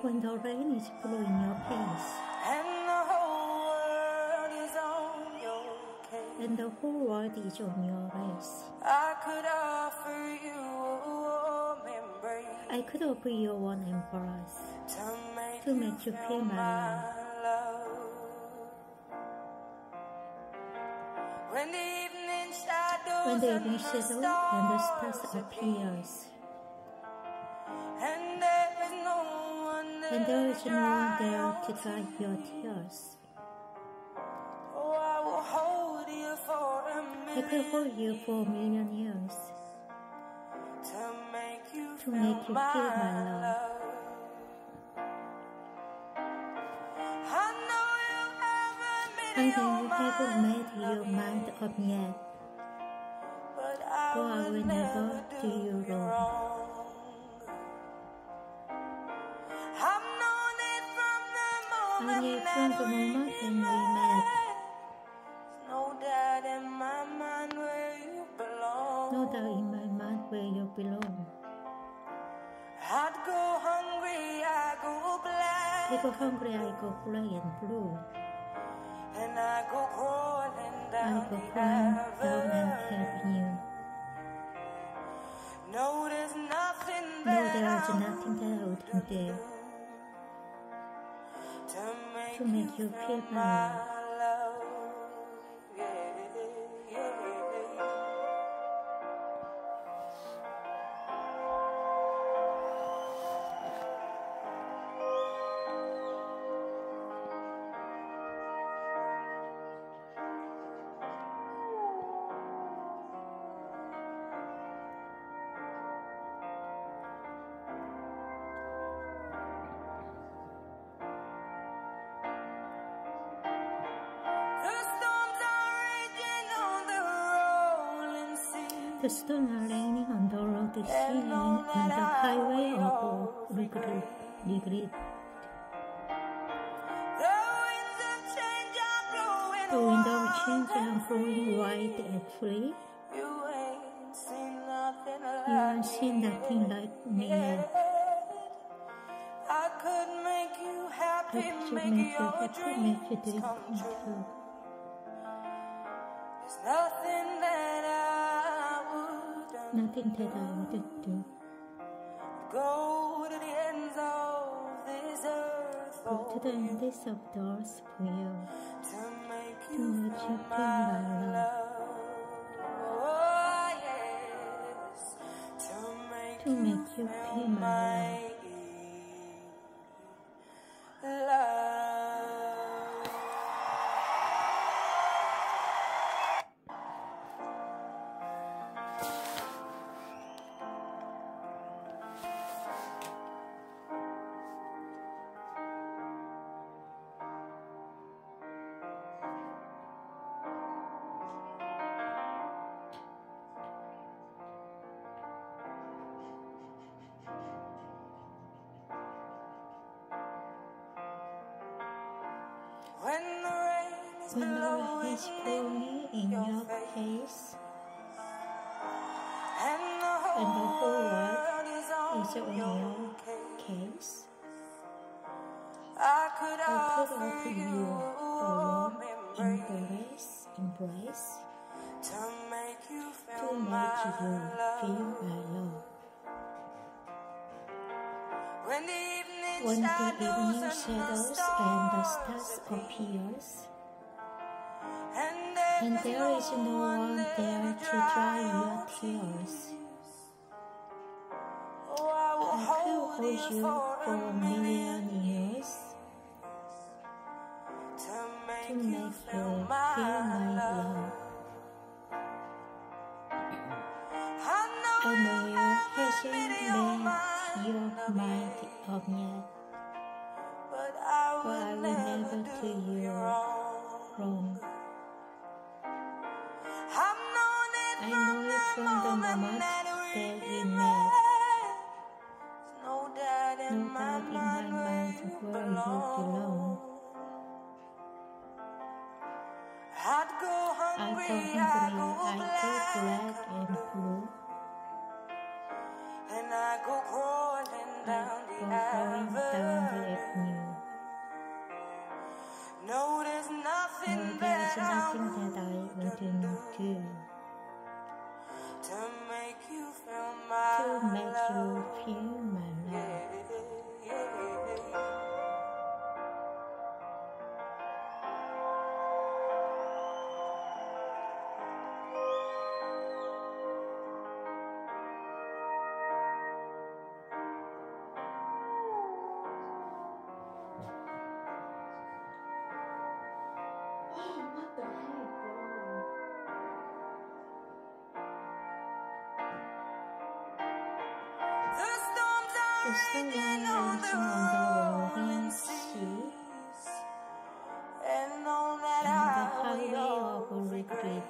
when the rain is blowing your face, and the whole world is on your case, and the whole world is on your race. I could offer you a warm embrace, I could offer you one embrace to make you feel my love. When the evening shadows and the stars appears, and there is no one there to dry your tears. Oh, I will hold you for a I minute, could hold you for a million years to make you to feel make you feel my love. I know you haven't I made know your you mind haven't made your mind up yet, but but I will never do you wrong. I've known it from the I knew moment from the that moment when we met, there's no doubt in my mind where you belong. no doubt in my mind where you belong. I'd go hungry, I go black, I go hungry, I go gray and blue. and I go crawling I down go the climb down an avenue. avenue. No, there's nothing No, that there is I nothing that I wouldn't do to make you feel my love. love. Yeah, yeah. The storms are raining on the road is raining on the highway of regret. The wind of change and blowing wide and free. You ain't seen nothing like me yet. I could make you happy, make your dreams come true. There's nothing that I wouldn't do. Go to the ends of this earth Go to the ends of the earth for you, to make to you make you feel feel my my love, love. Oh yes, to make you feel my love. love. When the rain is blowing in your face, and the whole world is on your case, I could offer offer you you a a warm warm embrace embrace to make you to feel make my you feel love. my love. When the evening When the shadows evening shadows and the stars appears, and there is no one there to dry your tears, oh, I will I could hold hold you for a million years to to make you make feel you my feel my love. love. I know I know you haven't hasn't made your made your mind mind up yet, but I but I will will never never do do you you wrong. I've known it I know it from the moment that that we we met. No doubt in No my doubt in my mind where mind you where you belong. I'd go hungry, I go black, and blue, and I go crawling down the going down the Crystal dancing on the rolling seas and on that and the highway highway of of regret. regret.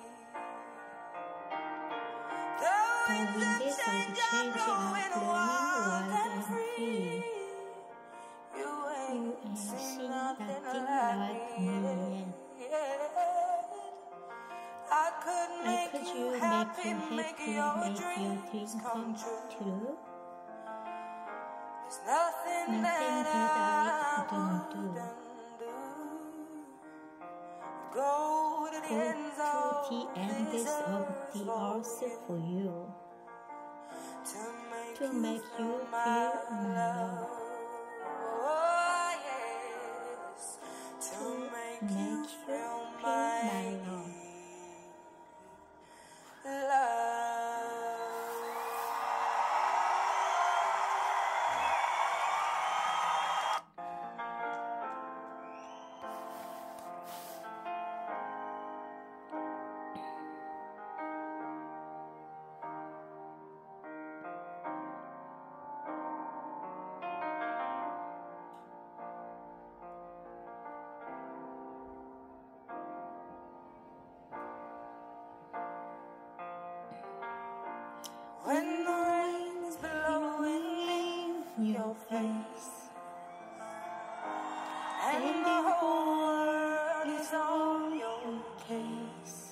The The winds winds of of change change are are blowing blowing wild wild and and free. free. You You ain't ain't seen seen nothing nothing like like me me yet. yet. I could I make could you you happy, make make your your dreams dreams come come true. true. There's nothing Nothing that that I I couldn't wouldn't do. do. Go to the Go ends to of the this ends of earth the for earth you, for you to to make make you you feel my feel my love. love, Oh yes, to to make you make you feel feel my my love. love. When the rain is blowing in your face and the whole world is on your case,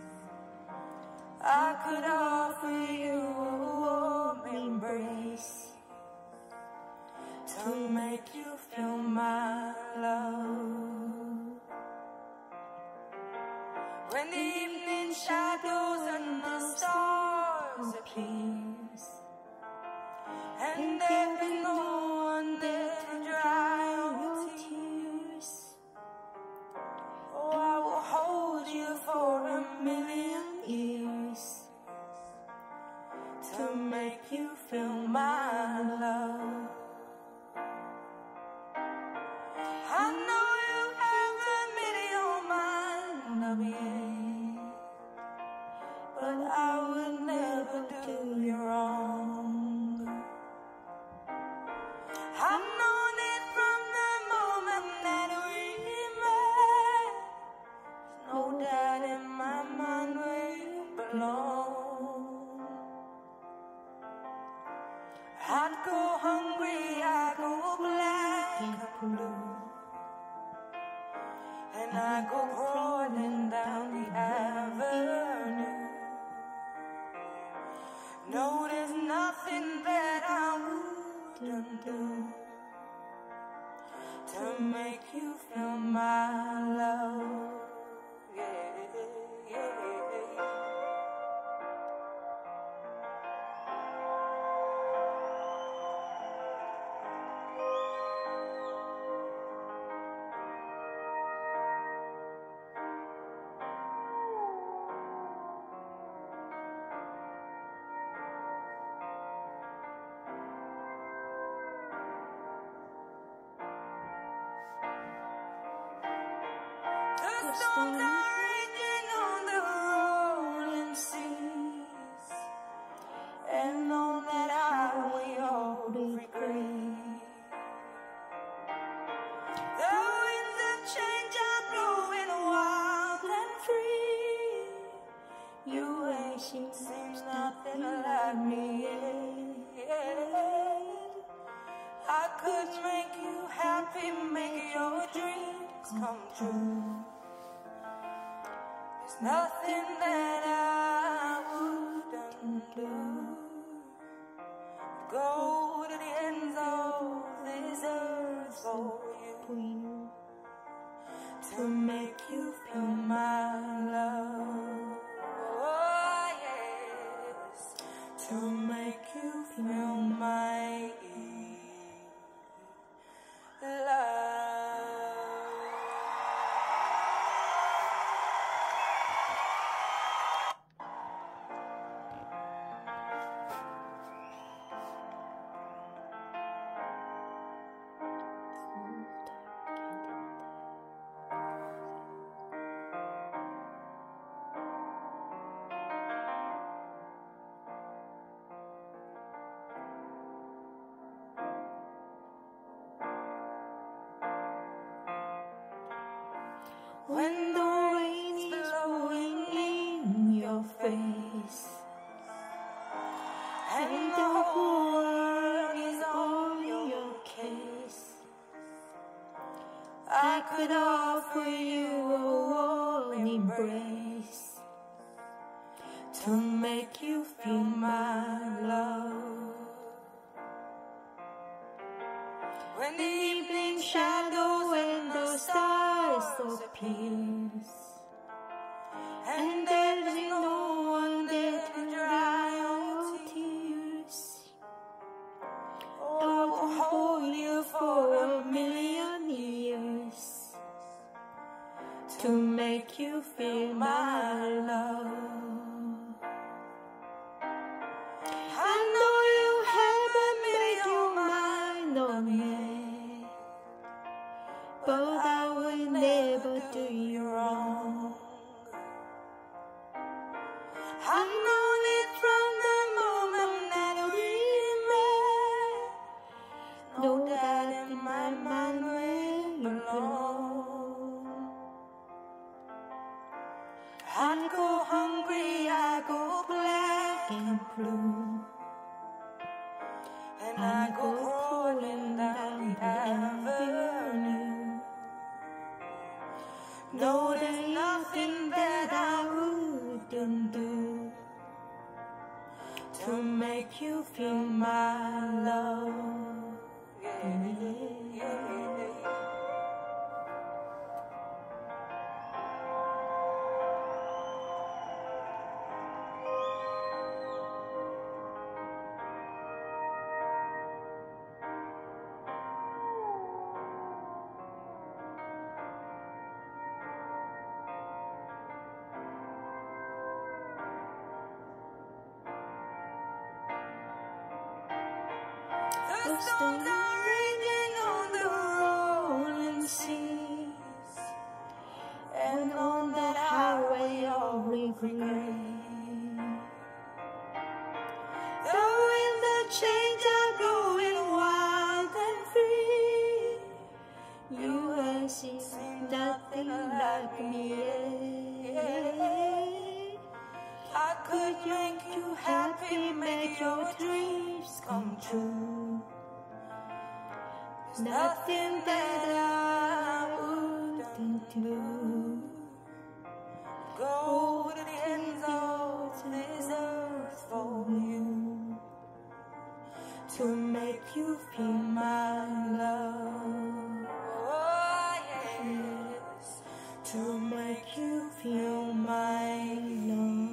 I could offer you a warm embrace to make you feel my love. When the evening shadows and the stars appears, and there is no one there to dry your tears, oh, I will hold you for a million years to make you feel my love. I know you haven't made your mind up yet, but I would never do you wrong. I've known it from the moment that we met. There's no doubt in my mind where you belong. I'd go hungry, I'd go black and blue, and I go crawling down the avenue. No, there's nothing that I wouldn't do to make you feel my love. Yeah, yeah. The storms are raging on the rolling seas, and on that highway of regret. The winds of change are blowing wild and free. You ain't seen nothing like me yet. I could make you happy, make your dreams come true. There's nothing that I wouldn't do. Go to the ends of this earth for you, to make you feel my love. Oh yes, to make you feel my love. when the rain is blowing in your face, and the whole world is on your case. I could offer you a warm embrace to make you feel my love. When the evening shadows and the stars appears, and there's no one there to dry your tears, I will hold you for 1,000,000 years to make you feel my love. I know you haven't made your mind on me, but I will never do you wrong. I've known it from the moment that we met. No doubt in my mind where you belong. I go hungry, I go black and blue, and I go crawling down the avenue. No, there's nothing that I wouldn't do to make you feel my love. The storms are raging on the rolling seas, and on that highway of regret, the winds that change are blowing wild and free. You have seen nothing like me yet. I could make you happy, make your dreams come true. There's nothing that I wouldn't do. Go to the ends of this earth for you, to make you feel my love. Oh, yes, to make you feel my love.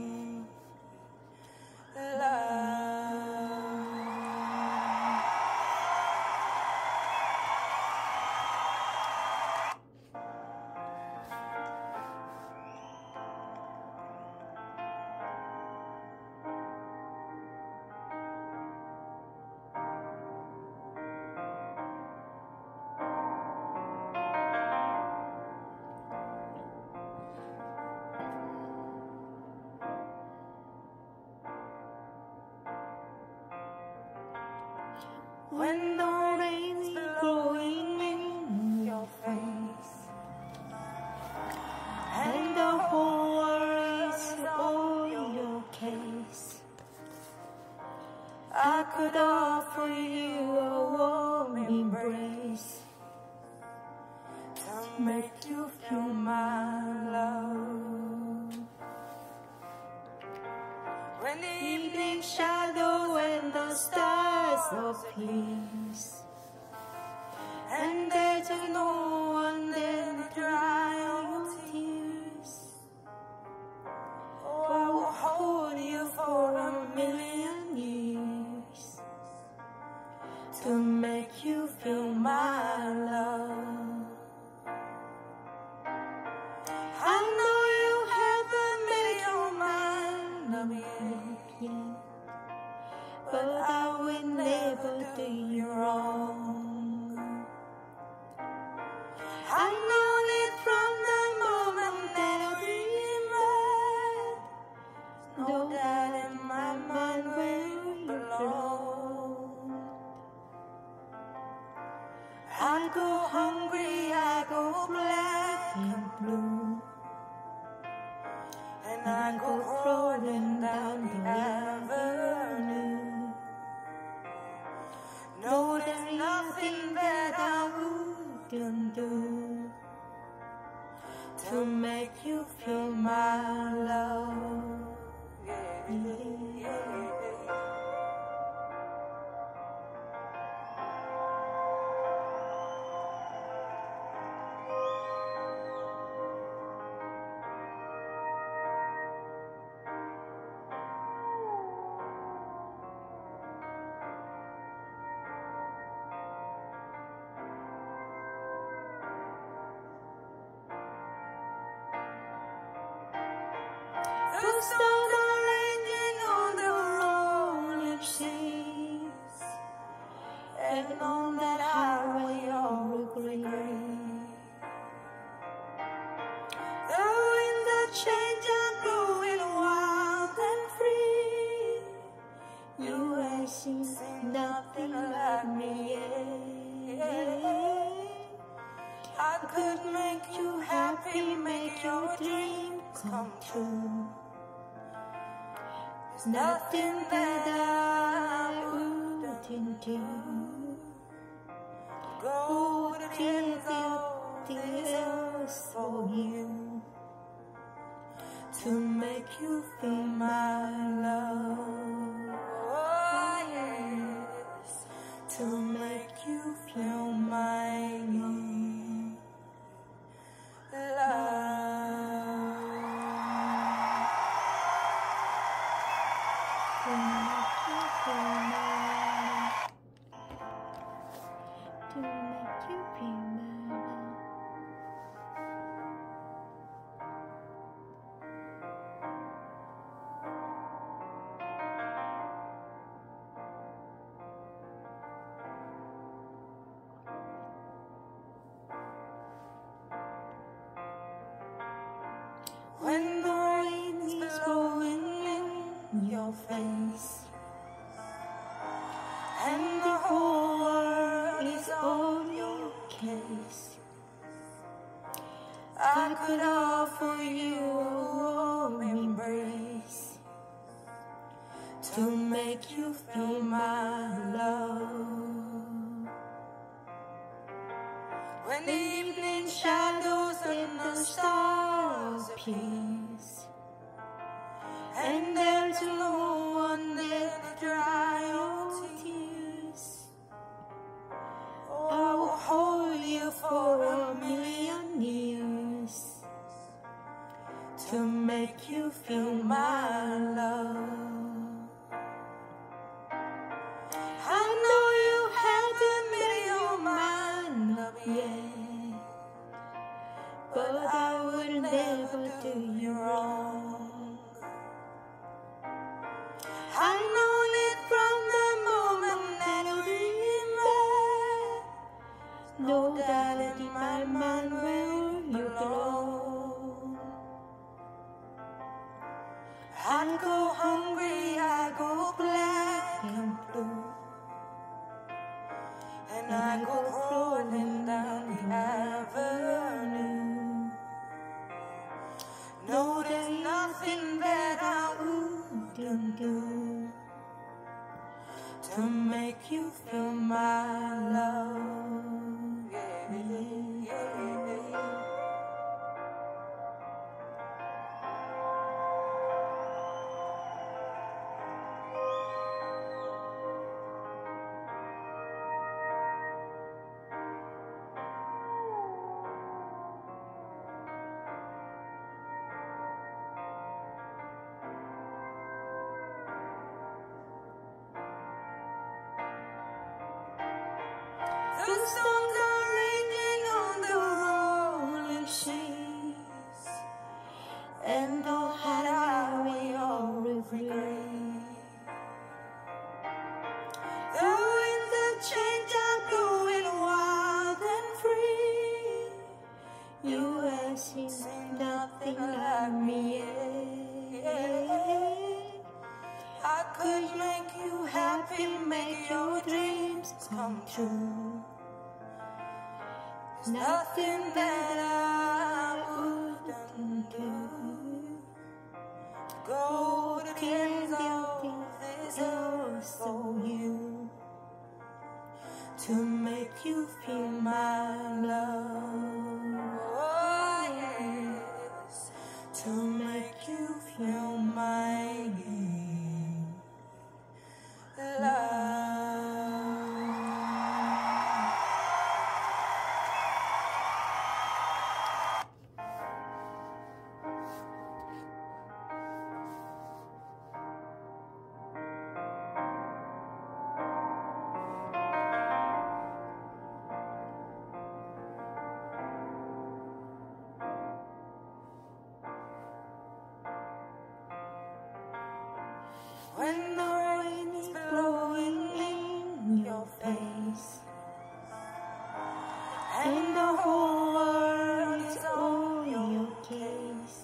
When the rain is blowing in your face, and the whole world is on your case, I could offer you a warm embrace to make you feel my love. When the evening shadow and the stars of peace, and there's just no one there to dry your tears, oh, I will hold you for 1,000,000 years to make you feel my love. I know you haven't made your mind up yet, but I will never do you wrong. I've known it from the moment that we met. No doubt in my mind where you belong. I go hungry, I go black and blue, go crawling down the avenue. No, there's nothing that I wouldn't do to make you feel my love. The stars are ranging on the rolling seas, and on that highway of green. The winds that change are blowing wild and free. You ain't seen nothing like me yet. I could make you happy, make your dream come true. There's nothing that I wouldn't do. Go till the else for you, to make you feel my love. Oh, yes, to make you feel my to make you feel my love. When the rain is blowing in your face, and the whole world is on your case, I could offer you a warm embrace to make you feel my love. When the evening shadows and the stars appease, and there's no one there to dry your tears, I will hold you for a million years to make you feel my love. I know you haven't made your mind up yet, but I would never do you wrong. I know it from the moment that we met. No doubt in my mind where you belong. I go hungry, I go black and blue, and I go crawling down the avenue. No, there's nothing that I wouldn't do to make you feel my love. The storms are raging on the rolling seas, and the highway of regret. The winds that change are blowing wild and free. You ain't seen nothing like me yet. I could make you happy, make your dreams come true. There's nothing that I wouldn't do to make you feel my love. Oh yes, to make you feel my love. When the rain is blowing in your face and the whole world is on your case,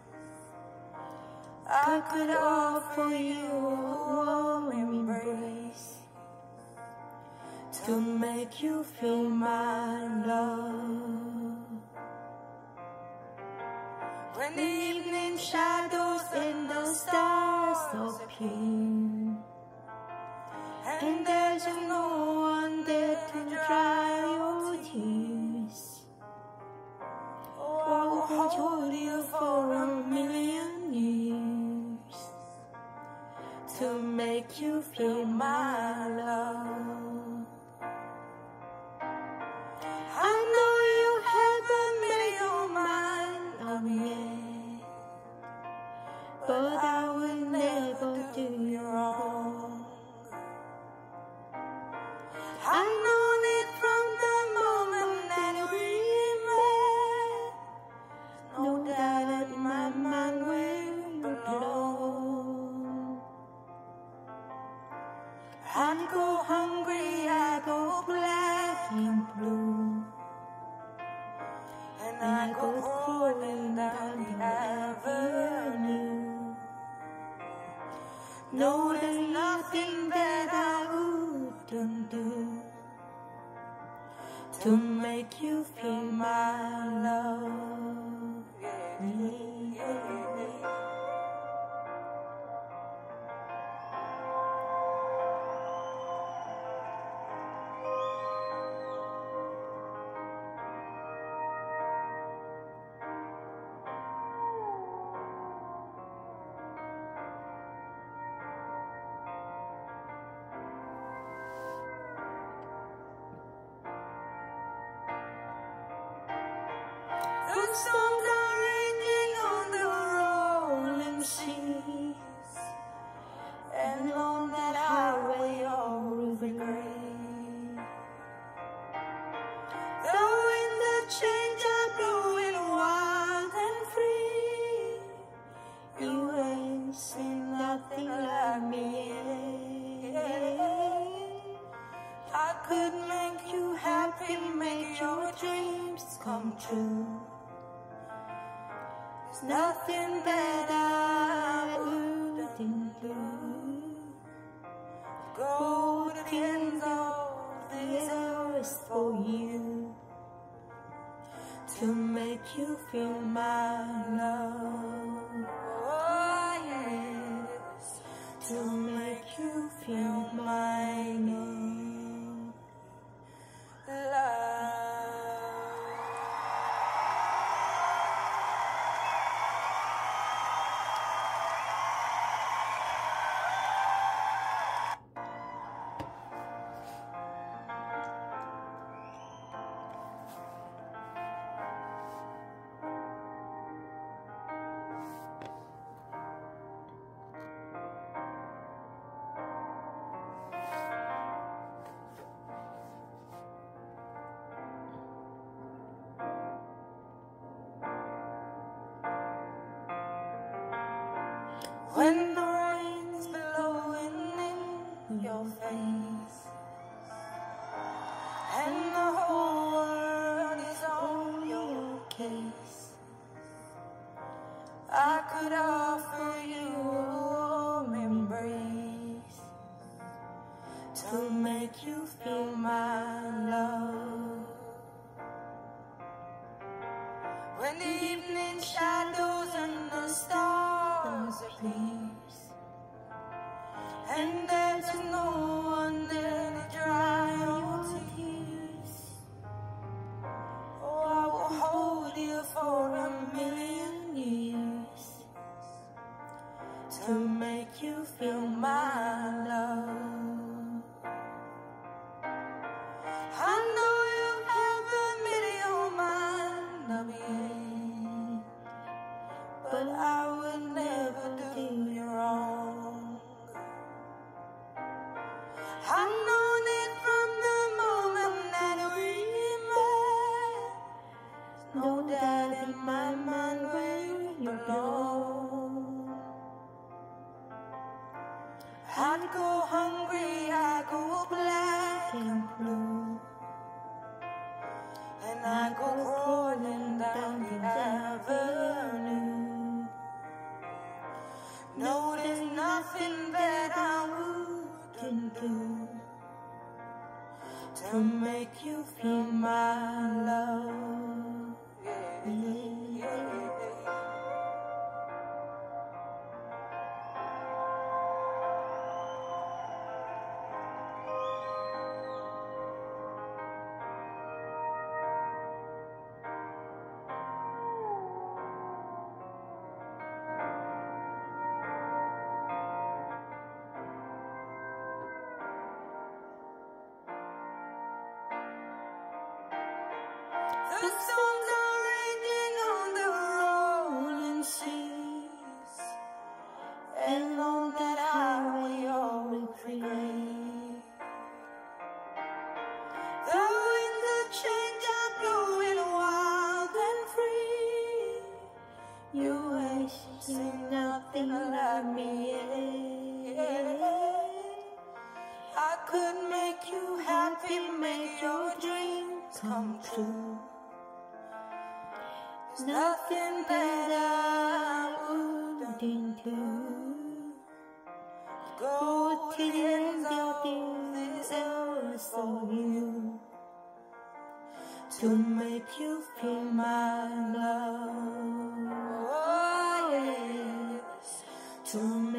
I could offer you a warm embrace to make you feel my love. When the evening shadows and the stars appear, and there's no one there to dry your tears, oh, I will hold you for a million years to make you feel my love. I know you haven't made your mind up yet, but I will never do you wrong. I know it from the moment that we met. No doubt that my mind will blow. I go hungry, I go black and blue, and I go crawling down the avenue. No, there's nothing that I wouldn't do to make you feel my love. Yeah. The songs are ringing on the rolling seas, and on that highway of ruby gray, the wind, the change are blowing wild and free. You ain't seen nothing like me yet. I could make you happy, make your dreams come true. There's nothing that I wouldn't do. Go to the ends of the earth for you to make you feel my love. Oh yes, to make you feel my love. When the rain's blowing in your face and the whole world is on your case, I could offer you a warm embrace to make you feel my love. When the evening shadows and the stars appears, and there's no one there to dry your tears, no doubt in my mind where you belong. I'd go hungry, I'd go black and blue, and I'd go crawling down the avenue. No, there's nothing that I wouldn't do to make you feel my love. Yeah, yeah, yeah. The storms are raging on the rolling seas, and on that highway all will free. The winds of change are blowing wild and free. You ain't seen nothing like me yet. I could make you happy, make your dreams come true. There's nothing that I wouldn't do. Go to the ends of this earth for you, to make you feel my love. Oh yes, to